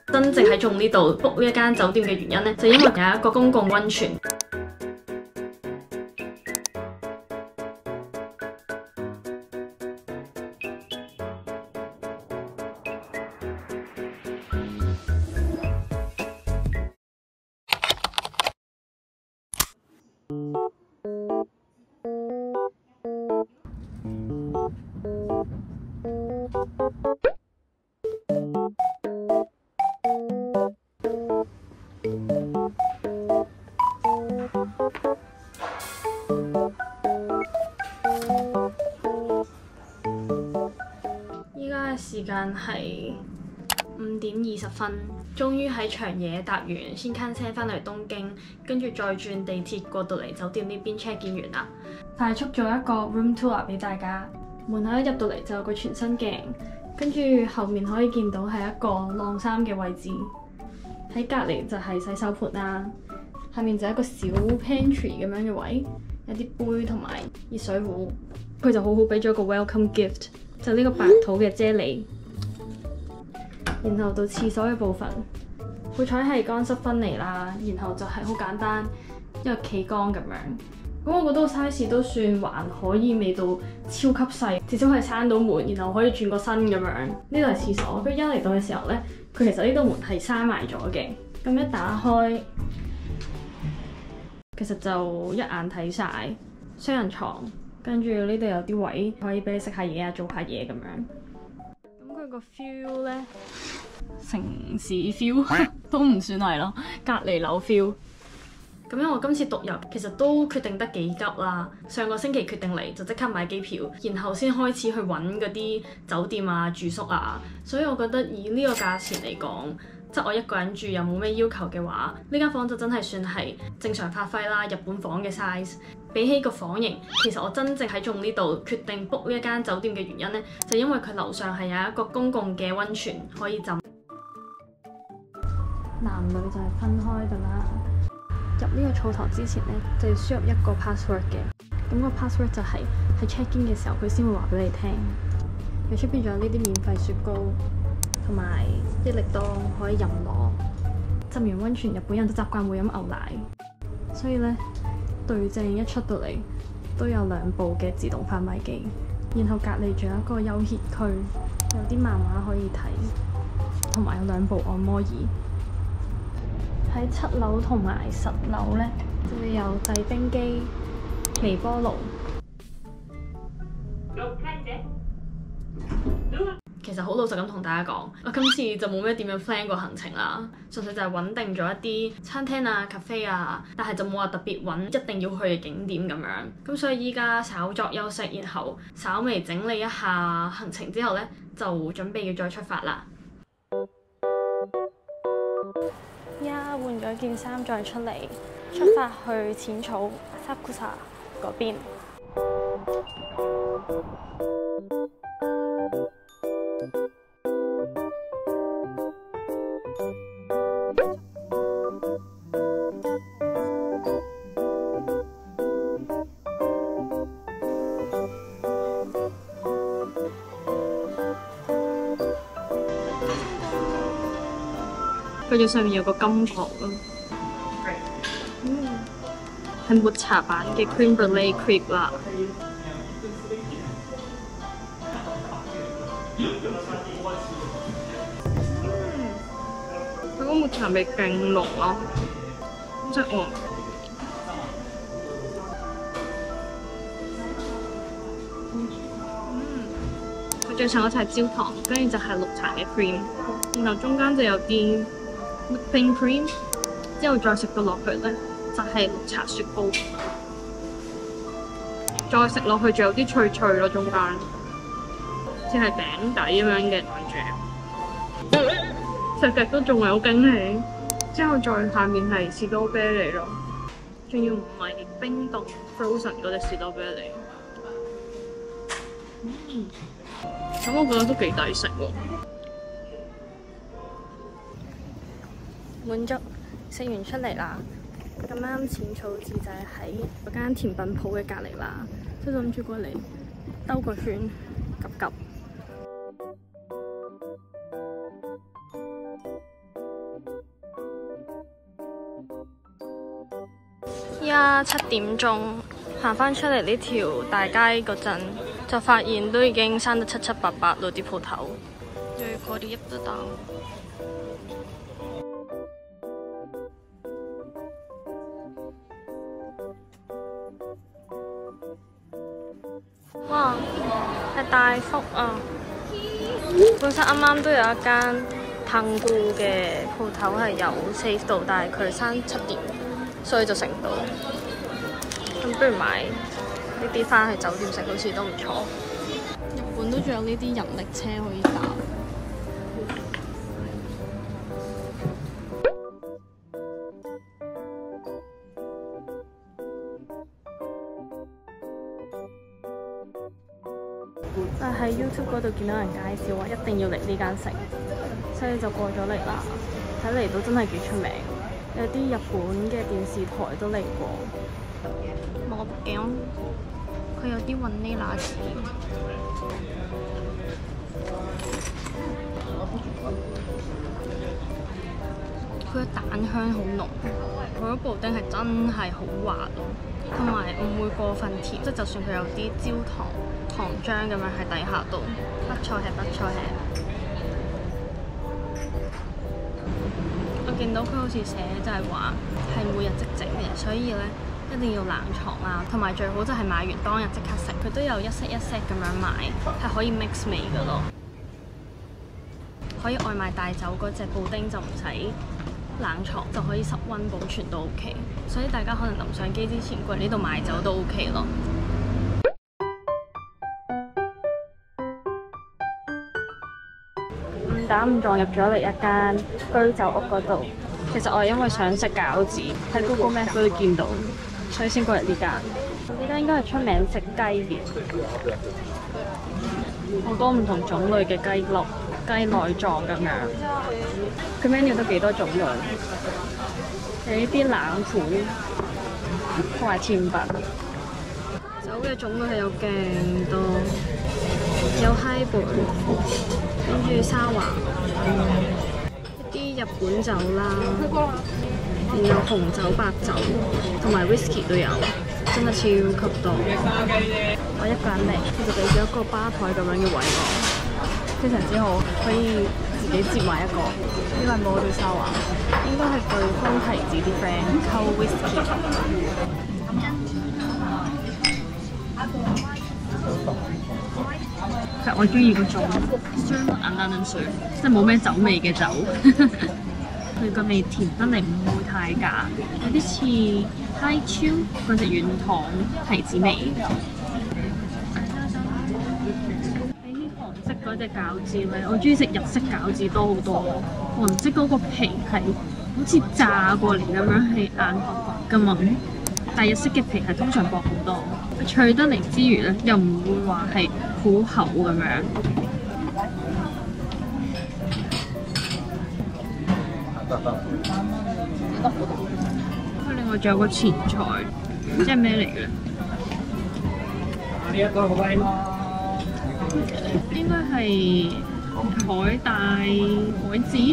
真正喺中呢度 book 呢一間酒店嘅原因呢，就因為有一個公共溫泉。依家嘅時間係5:20，終於喺長野搭完新幹線翻嚟東京，跟住再轉地鐵過到嚟酒店呢邊 check in完啦。快速做一個 room tour 俾大家。門口一入到嚟就有個全身鏡，跟住後面可以見到係一個晾衫嘅位置，喺隔離就係洗手盆啦，下面就係一個小 pantry 咁樣嘅位，有啲杯同埋熱水壺。佢就好好俾咗個 welcome gift， 就呢個白土嘅啫喱。然後到廁所嘅部分，好彩係乾濕分離啦，然後就係好簡單一個企缸咁樣。咁我覺得個 size 都算還可以，未到超級細，至少係閂到門，然後可以轉個身咁樣。呢度係廁所，佢一嚟到嘅時候呢，佢其實呢度門係閂埋咗嘅。咁一打開，其實就一眼睇晒雙人床，跟住呢度有啲位可以俾你食下嘢啊，做下嘢咁樣。咁佢個 feel 呢，城市 feel 都唔算係咯，隔離樓 feel。咁因為我今次獨遊其實都決定得幾急啦，上個星期決定嚟就即刻買機票，然後先開始去揾嗰啲酒店啊、住宿啊，所以我覺得以呢個價錢嚟講，即係我一個人住又冇咩要求嘅話，呢間房就真係算係正常發揮啦，日本房嘅 size。比起個房型，其實我真正喺中呢度決定 book 呢一間酒店嘅原因呢，就因為佢樓上係有一個公共嘅溫泉可以浸。男女就係分開㗎啦。入呢個澡堂之前呢，就要輸入一個 password 嘅。咁個 password 就係喺 check in 嘅時候佢先會話俾你聽。佢出邊仲有呢啲免費雪糕，同埋益力多可以任攞。浸完溫泉，日本人都習慣會飲牛奶，所以呢，對正一出到嚟都有2部嘅自動販賣機，然後隔離仲有一個休歇區，有啲漫畫可以睇，同埋有2部按摩椅。喺7樓同埋10樓呢，就會有製冰機、微波爐。其實好老實咁同大家講，我今次就冇咩點樣 plan 過行程啦，純粹就係揾定咗一啲餐廳啊、cafe 啊，但係就冇話特別揾一定要去嘅景點咁樣。咁所以依家稍作休息，然後稍微整理一下行程之後呢，就準備要再出發啦。依家換咗件衫再出嚟，出發去淺草 Asakusa 嗰邊。佢最上面有個金箔咯，係抹茶版嘅 crème brûlée crepe 啦。佢個抹茶味勁濃咯，即係佢最上嗰層係焦糖，跟住就係綠茶嘅 cream， 然後中間就有啲whipping cream， 之後再食到落去呢，就係綠茶雪糕，再食落去仲有啲脆脆咯，中間似係餅底咁樣嘅感覺，食極都仲係好驚喜。之後再下面係士多啤梨咯，仲要唔係冰凍 frozen 嗰隻士多啤梨。咁我覺得都幾抵食喎。滿足，食完出嚟啦。咁啱淺草寺就係喺嗰間甜品鋪嘅隔離啦，所以諗住過嚟兜個圈，急急。 家7點鐘，行翻出嚟呢條大街嗰陣，就發現都已經閂得七七八八咯啲鋪頭。佢哋入得到。哇！係大福啊！本身啱啱都有一間藤菇嘅鋪頭係有 save 到，但係佢閂7點，所以就食唔到。咁不如買呢啲翻去酒店食，好似都唔錯。日本都仲有呢啲人力車可以搭。但喺 YouTube 嗰度見到人介紹話一定要嚟呢間食，所以就過咗嚟啦。睇嚟都真係幾出名，有啲日本嘅電視台都嚟過。冇餅，佢有啲雲呢拿子。佢嘅蛋香好濃，佢嗰布丁係真係好滑咯，同埋唔會過分甜，即係就算佢有啲焦糖漿咁樣喺底下度，不錯吃不錯吃。我見到佢好似寫就係話係每日即整嘅，所以咧一定要冷藏啦，同埋最好就係買完當日即刻食。佢都有一 set 一 set 咁樣買，係可以 mix 味噶咯。可以外賣帶走嗰隻布丁就唔使冷藏，就可以室溫保存都 OK。所以大家可能臨上機之前過嚟呢度買走都 OK 咯。誤打誤撞入咗嚟一間居酒屋嗰度。其實我係因為想食餃子，喺 Google Map 嗰度見到，所以先過嚟呢間。呢間應該係出名食雞嘅，好多唔同種類嘅雞粒、雞內臟咁樣。佢 menu 都幾多種類，有呢啲冷盤同埋甜品。酒嘅種類係有勁多，有 highball，跟住沙華，一啲日本酒啦，然後紅酒、白酒同埋 whisky 都有，真係超級多。我一個人嚟，佢就俾咗一個吧台咁樣嘅位我，非常之好，可以自己接埋一個。呢個係摩對沙華，應該係對方提子啲 friend 溝 whisky。其實我中意嗰種雙眼冷冷水，即係冇咩酒味嘅酒。佢個味甜得嚟唔會太假，有啲似 High Chew 嗰隻軟糖提子味。喺呢黃色嗰隻餃子咧，我中意食日式餃子多好多。黃色嗰個皮係好似炸過嚟咁樣，係硬殼殼㗎嘛。但日式嘅皮係通常薄好多，脆得嚟之餘咧，又唔會話係好厚咁樣。佢另外仲有個前菜，即係咩嚟嘅？應該係海帶海蜇，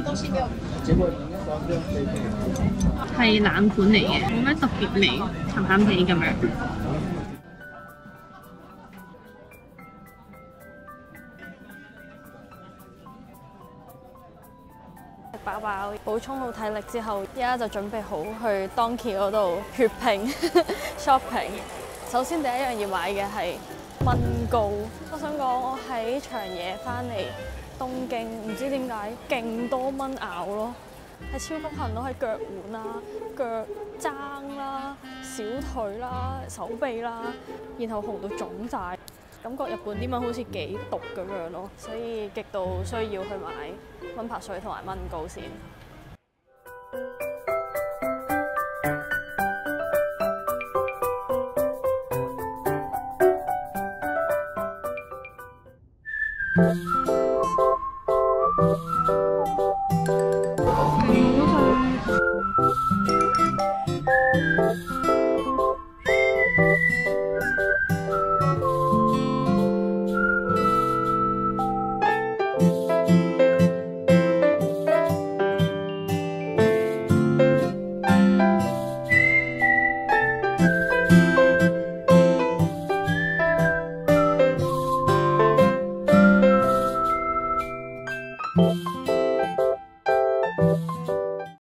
係冷盤嚟嘅，冇咩特別味，鹹鹹地咁樣。食飽飽，補充好體力之後，而家就準備好去 Donkey 嗰度血拼 shopping。首先第一樣要買嘅係蚊膏。我想講，我喺長野翻嚟東京，唔知點解勁多蚊咬咯，係超級痕咯，喺腳腕啦、腳踭啦、小腿啦、手臂啦，然後紅到腫晒。感覺日本啲蚊好似幾毒咁樣咯，所以極度需要去買蚊拍水同埋蚊膏先。 拜。